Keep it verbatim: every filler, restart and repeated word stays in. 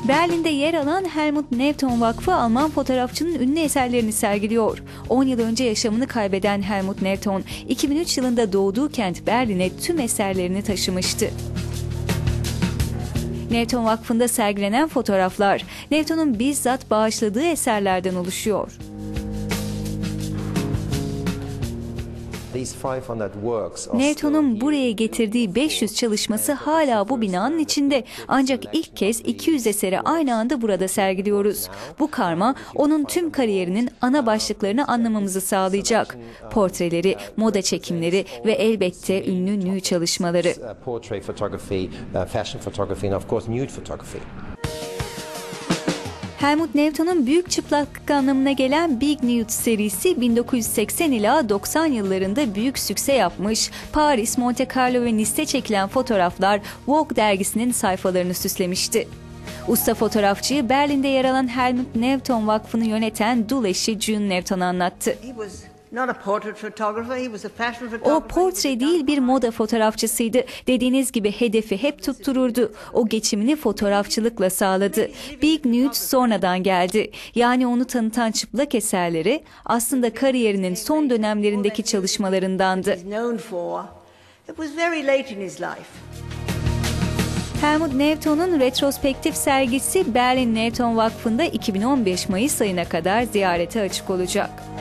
Berlin'de yer alan Helmut Newton Vakfı Alman fotoğrafçının ünlü eserlerini sergiliyor. on yıl önce yaşamını kaybeden Helmut Newton, iki bin üç yılında doğduğu kent Berlin'e tüm eserlerini taşımıştı. Newton Vakfı'nda sergilenen fotoğraflar, Newton'un bizzat bağışladığı eserlerden oluşuyor. Newton'un buraya getirdiği beş yüz çalışması hala bu binanın içinde. Ancak ilk kez iki yüz eseri aynı anda burada sergiliyoruz. Bu karma onun tüm kariyerinin ana başlıklarını anlamamızı sağlayacak. Portreleri, moda çekimleri ve elbette ünlü nude çalışmaları. Helmut Newton'un büyük çıplaklık anlamına gelen Big Nude serisi bin dokuz yüz seksen ila doksan yıllarında büyük sükse yapmış. Paris, Monte Carlo ve Nice'te çekilen fotoğraflar Vogue dergisinin sayfalarını süslemişti. Usta fotoğrafçıyı Berlin'de yer alan Helmut Newton Vakfı'nı yöneten dul eşi June Newton anlattı. O portre değil, bir moda fotoğrafçısıydı. Dediğiniz gibi hedefi hep tuttururdu. O geçimini fotoğrafçılıkla sağladı. Big Nude sonradan geldi. Yani onu tanıtan çıplak eserleri aslında kariyerinin son dönemlerindeki çalışmalarındandı. Helmut Newton'un retrospektif sergisi Berlin Newton Vakfı'nda iki bin on beş Mayıs ayına kadar ziyarete açık olacak.